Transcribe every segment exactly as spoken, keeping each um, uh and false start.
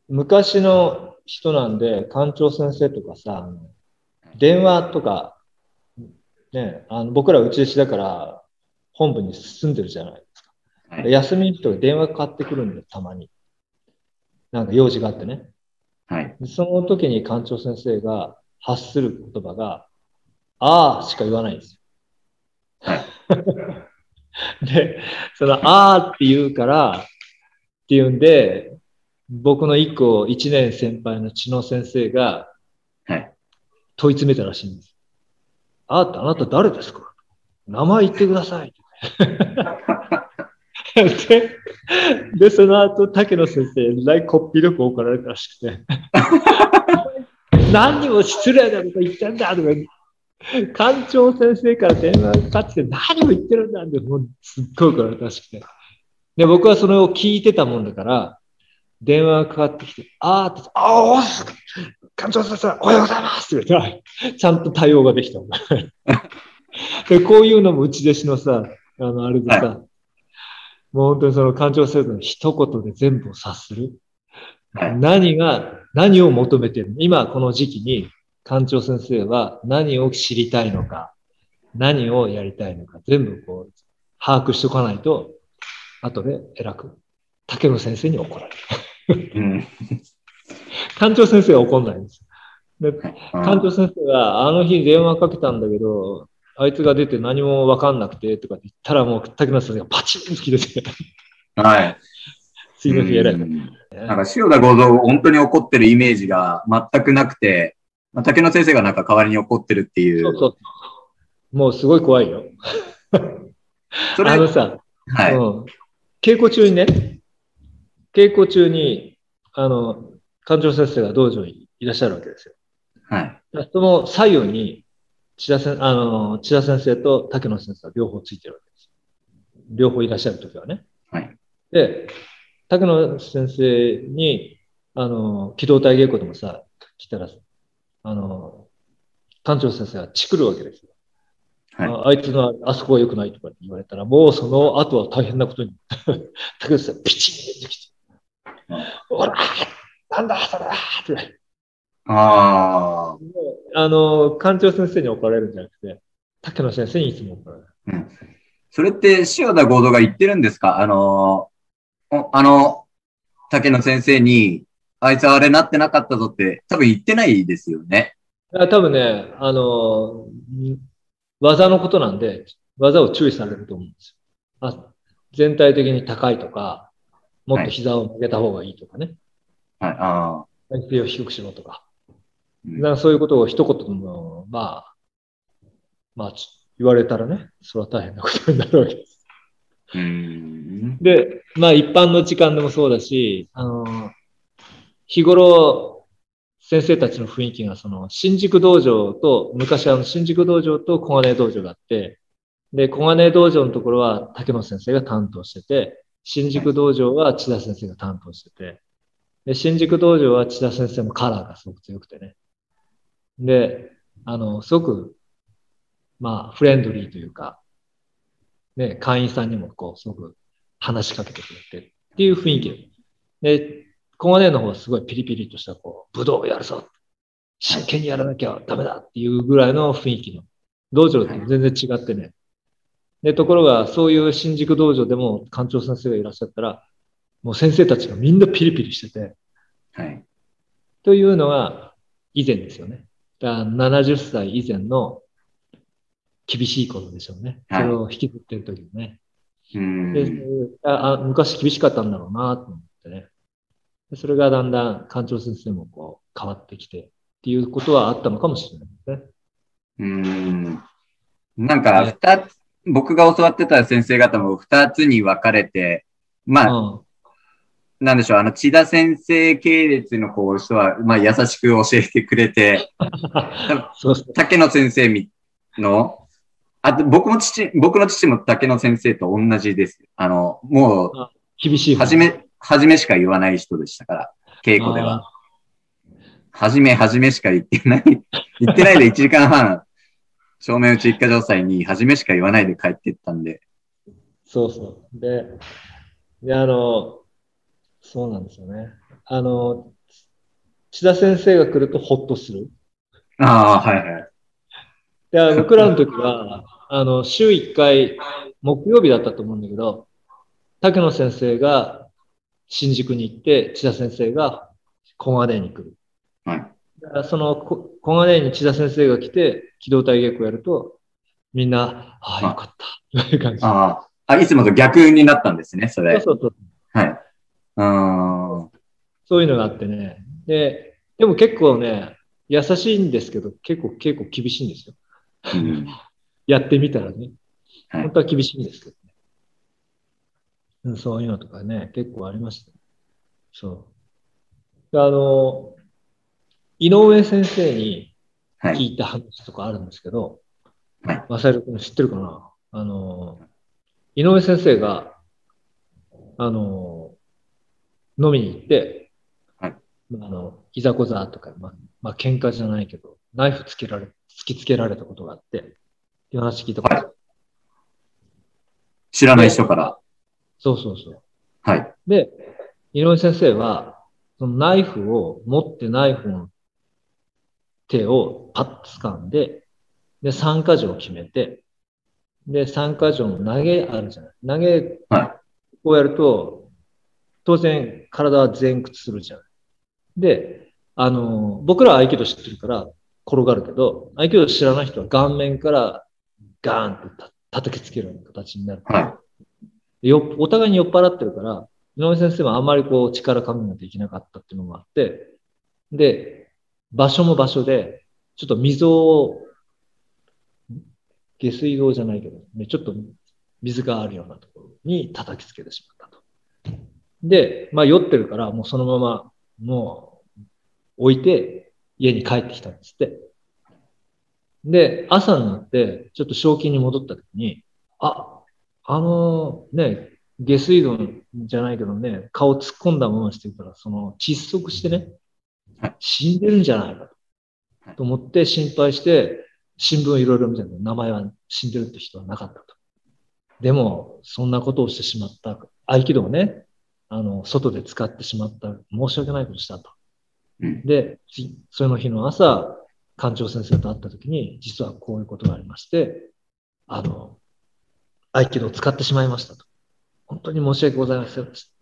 昔の人なんで、館長先生とかさ、あの電話とか、ね、あの僕らうちしだから本部に住んでるじゃないですか。 はい。 休みの人が電話かかってくるんで、たまに。なんか用事があってね。 はい。 でその時に館長先生が発する言葉が、ああしか言わないんですはい。 よ。で、そのああって言うからっていうんで、僕の一個一年先輩の知野先生がはい。 問い詰めたらしいんです。ああってあなた誰ですか、名前言ってください。で、でその後、竹野先生、えらいこっぴどく怒られたらしくて、何にも失礼なこと言ってんだとか、館長先生から電話がかかってきて、何を言ってるんだって、もうすっごい怒られたらしくて。で、僕はそれを聞いてたもんだから、電話がかかってきて、あーって、ああ、館長先生、おはようございますって言ったら、ちゃんと対応ができたんだ。で、こういうのもうち弟子のさ、あの、あれではい。 さ、もう本当にその館長先生の一言で全部を察する。 はい。 何が、何を求めているの、今この時期に館長先生は何を知りたいのか、何をやりたいのか、全部こう、把握しておかないと、後で偉く、竹野先生に怒られる。 うん。 館長先生は怒んないんです。で、 はい。 館長あ先生は、あの日電話かけたんだけど、あいつが出て何も分かんなくてとかって言ったら、もう竹野先生がパチンと切れて、 ーはい。う次の日偉いこん。 とね。 なんか、塩田剛三、本当に怒ってるイメージが全くなくて、まあ、竹野先生がなんか代わりに怒ってるっていう。 そうそう。もうすごい怖いよ。 それ、 あのさ、 はい。 うん。稽古中にね、稽古中に、あの、館長先生が道場にいらっしゃるわけですよ。 はい。 その左右に、千田先あの千田先生と竹野先生は両方ついてるわけです。両方いらっしゃるときはね。 はい。 で、竹野先生に、あの、機動隊稽古でもさ、来たら、あの、館長先生がチクるわけですよ。 はい。 ああいつのあそこは良くないとか言われたら、もうその後は大変なことに、竹野先生ピチンと来て、おらなんだそれだって。 ああ。 あの、館長先生に怒られるんじゃなくて、竹野先生にいつも怒られる。 うん。それって塩田剛三が言ってるんですか？あの、あの、竹野先生に、あいつあれなってなかったぞって多分言ってないですよね。 多分ね、あの、技のことなんで、技を注意されると思うんですよ。あ、全体的に高いとか、もっとはい。 膝を曲げた方がいいとかね。 はい。ああ。 体勢を低くしろとか。 うん。 だからそういうことを一言でも、まあ、まあ、言われたらね、それは大変なことになるわけです。 うーん。 で、まあ一般の時間でもそうだし、あの、日頃、先生たちの雰囲気が、その、新宿道場と、昔あの、新宿道場と小金井道場があって、で、小金井道場のところは竹野先生が担当してて、新はい。 宿道場は千田先生が担当してて、で、新宿道場は千田先生もカラーがすごく強くてね。で、あの、すごく、まあ、フレンドリーというか、ね、会員さんにもこう、すごく話しかけてくれてっていう雰囲気で。で、小金井の方はすごいピリピリとした、こう、武道をやるぞ、 はい。 真剣にやらなきゃダメだっていうぐらいの雰囲気の道場はい。 と全然違ってね。で、ところが、そういう新宿道場でも館長先生がいらっしゃったら、もう先生たちがみんなピリピリしてて、 はい。 というのが以前ですよね。だからななじゅっさい以前の厳しいことでしょうね。そはい。 れを引きずってる時にね。 うーで、 ん。 ああ昔厳しかったんだろうなと思ってね。でそれがだんだん館長先生もこう変わってきてっていうことはあったのかもしれないですね。 うーん。なんか、 ね。 二つ、僕が教わってた先生方も二つに分かれて、まあ、 うん。 なんでしょう、あの、千田先生系列のこう人は、まあ、優しく教えてくれて、多分そうそう。 竹野先生の、あと、僕も父、僕の父も竹野先生と同じです。あの、もう、 あ、厳しい方ね。 はじめ、はじめしか言わない人でしたから、稽古であは。はじめ、はじめしか言ってない、言ってないでいちじかんはん、正面打ち一家城祭に、はじめしか言わないで帰ってったんで、 そうそう。で、で、あの、そうなんですよね。あの、 千田先生が来るとほっとする。 ああ、はいはい。 で、僕らの時は、あの、週いっかい、木曜日だったと思うんだけど、竹野先生が新宿に行って、千田先生が小金井に来る。 はい。 だからその小金井に千田先生が来て、機動隊稽古やると、みんな、ああ、よかった。という感じ。 ああ、あ、いつもと逆になったんですね、それ。 そうそうそう。 はい。うーん。 そういうのがあってね。で、でも結構ね、優しいんですけど、結構、結構厳しいんですよ。 うん。 やってみたらね。 はい。 本当は厳しいんですけどね。うん、そういうのとかね、結構ありました。そう。あの、井上先生にはい。 聞いた話とかあるんですけど、 はい。 マサイル君知ってるかな。あの、井上先生が、あの、飲みに行って、 はい。 まあ、あの、いざこざとか、まあ、まあ、喧嘩じゃないけど、ナイフつけられ、突きつけられたことがあって、っていう話聞いたことあはい。 る。 知らない人で、 から。 そうそうそう。 はい。 で、井上先生は、そのナイフを持ってナイフの手をパッと掴んで、で、三箇条を決めて、で、三箇条の投げあるじゃない。投げ、 はこうやると、当然体は前屈するじゃない。で、あの、僕らは合気道知ってるから転がるけど、合気道知らない人は顔面からガーンって叩きつけるような形になるい。はと、よ、お互いに酔っ払ってるから、井上先生はあんまりこう力加減ができなかったっていうのもあって、で、場所も場所で、ちょっと溝を、下水道じゃないけど、ね、ちょっと水があるようなところに叩きつけてしまったと。で、まあ酔ってるから、もうそのまま、もう置いて家に帰ってきたんですって。で、朝になって、ちょっと正気に戻った時に、あ、あのね、下水道じゃないけどね、顔突っ込んだまましてるから、その窒息してね、 い。 死んでるんじゃないかと思って心配して、新聞いろいろ見たけど、名前は死んでるって人はなかったと。でも、そんなことをしてしまった。合気道をね、あの、外で使ってしまった。申し訳ないことしたと。 うん。 で、その日の朝、館長先生と会った時に、実はこういうことがありまして、あの、合気道を使ってしまいましたと。本当に申し訳ございませんでした。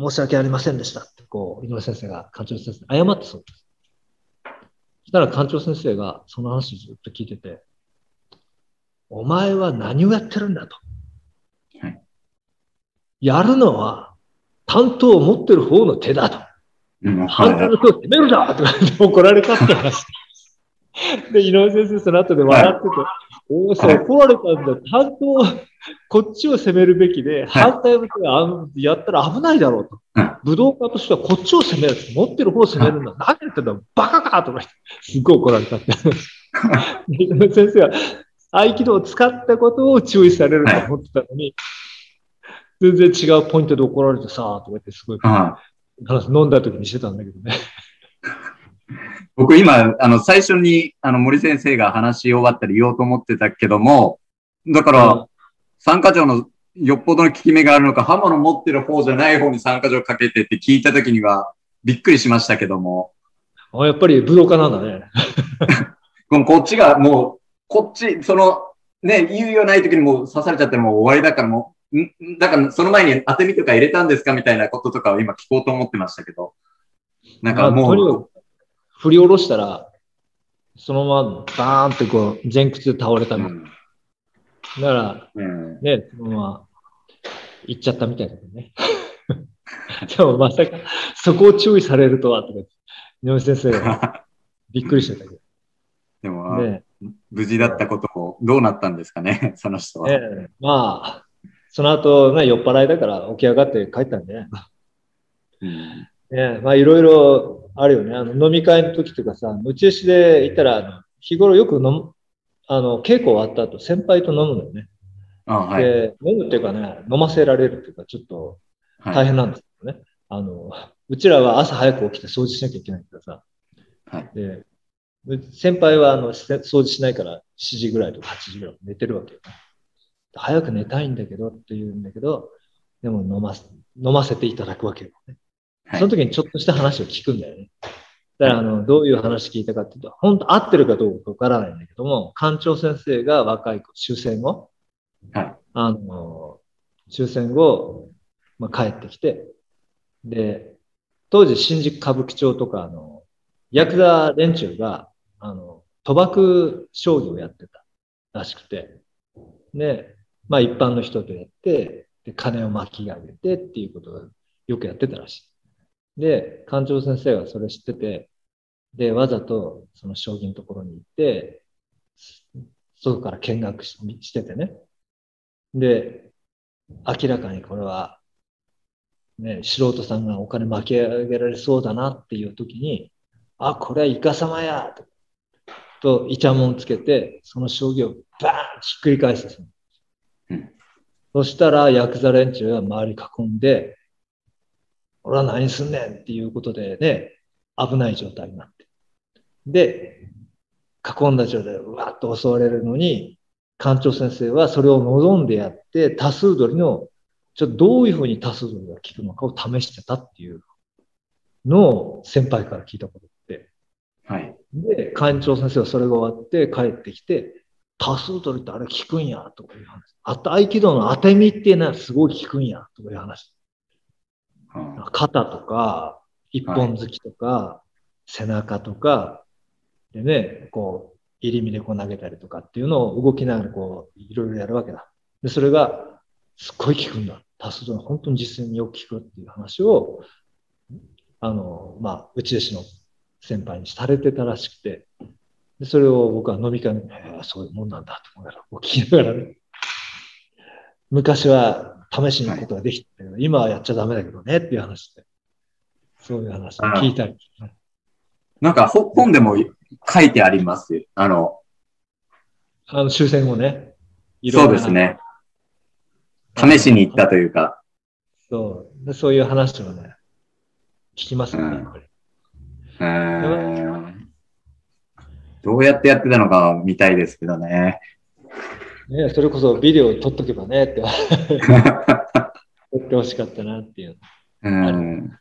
申し訳ありませんでしたって、こう、井上先生が館長先生に謝ってそうです。そしたら館長先生がその話をずっと聞いてて、お前は何をやってるんだと。 はい。 やるのは担当を持ってる方の手だと。 うん。はい。 反対の手を攻めるなとか怒られたって話。で、井上先生その後で笑ってて、おお、そう怒られたんだ。担当、こっちを攻めるべきで、反対の手をやったら危ないだろうと。武道家としてはこっちを攻める。持ってる方を攻めるんだ。何やってんだバカかとか言って、すっごい怒られたって。井上先生は合気道を使ったことを注意されると思ってたのに、全然違うポイントで怒られてさ、とか言ってすごい話飲んだ時にしてたんだけどね。 僕今、あの、最初に、あの、森先生が話し終わったり言おうと思ってたけども、だから、参加条のよっぽどの効き目があるのか、刃物持ってる方じゃない方に参加条かけてって聞いた時には、びっくりしましたけども。 あ、やっぱり武道家なんだね。 こっちがもう、こっち、その、ね、猶予ない時にもう刺されちゃったらもう終わりだからもう、んだからその前に当て身とか入れたんですかみたいなこととかを今聞こうと思ってましたけど。なんかもう、 まあ、とにかく振り下ろしたら、そのままバーンってこう前屈で倒れたの。うん、だから、うん、ね、そのまま行っちゃったみたいだけどね。でもまさかそこを注意されるとはとか、井上先生がびっくりしてたけど。 でも、ね、無事だったこともどうなったんですかね、その人は。 ね、まあ、その後、ね、酔っ払いだから起き上がって帰ったんでね。うんね、まあいろいろあるよね。あの飲み会の時とかさ、宇宙史で行ったら、あの日頃よく飲む、あの稽古終わった後、先輩と飲むのよね。 あ、はい、 で、飲むっていうかね、飲ませられるっていうか、ちょっと大変なんですよね。はい、あの、うちらは朝早く起きて掃除しなきゃいけないからさ。はい、で先輩はあの掃除しないからしちじぐらいとかはちじぐらい寝てるわけよ。早く寝たいんだけどって言うんだけど、でも飲ませ、飲ませていただくわけよね。その時にちょっとした話を聞くんだよね。 だからあの、どういう話聞いたかっていうと、本当合ってるかどうかわからないんだけども、館長先生が若い子、終戦後、 はい。 あの、終戦後、まあ、帰ってきて、で、当時新宿歌舞伎町とか、あの、ヤクザ連中が、あの、賭博将棋をやってたらしくて、で、まあ一般の人とやって、で、金を巻き上げてっていうことをよくやってたらしい。で、館長先生はそれ知ってて、で、わざとその将棋のところに行って、外から見学ししててね。で、明らかにこれは、ね、素人さんがお金巻き上げられそうだなっていう時に、あ、これはイカ様やと、とイチャモンつけて、その将棋をバーンひっくり返すんですよ。 うん、 そしたらヤクザ連中が周り囲んで、俺は何すんねんっていうことでね、危ない状態になって。で、囲んだ状態でうわっと襲われるのに、館長先生はそれを望んでやって、多数取りの、ちょっとどういうふうに多数取りが効くのかを試してたっていうのを先輩から聞いたことって。 はい。 で、館長先生はそれが終わって帰ってきて、多数取りってあれ効くんや、とかいう話。あと合気道の当て身っていうのはすごい効くんや、とかいう話。肩とか、一本突きとか、はい、背中とか、でね、こう、入り身でこう投げたりとかっていうのを動きながらこう、いろいろやるわけだ。で、それが、すっごい効くんだ。多数取り、本当に実践によく効くっていう話を、あの、まあ、内弟子の先輩にされてたらしくて、でそれを僕は飲み会に、えー、そういうもんなんだと思いながら、聞きながらね、昔は試しに行くことができたけど、はい、今はやっちゃダメだけどねっていう話で、そういう話を聞いたり。 なんか本でも書いてあります。あの、 あの終戦後ね。 そうですね。試しに行ったというか。 そう。そういう話をね、聞きますよね、やっぱり。 うん、どうやってやってたのか見たいですけどね。 ね、それこそビデオ撮っとけばねって撮ってほしかったなっていう。 うん。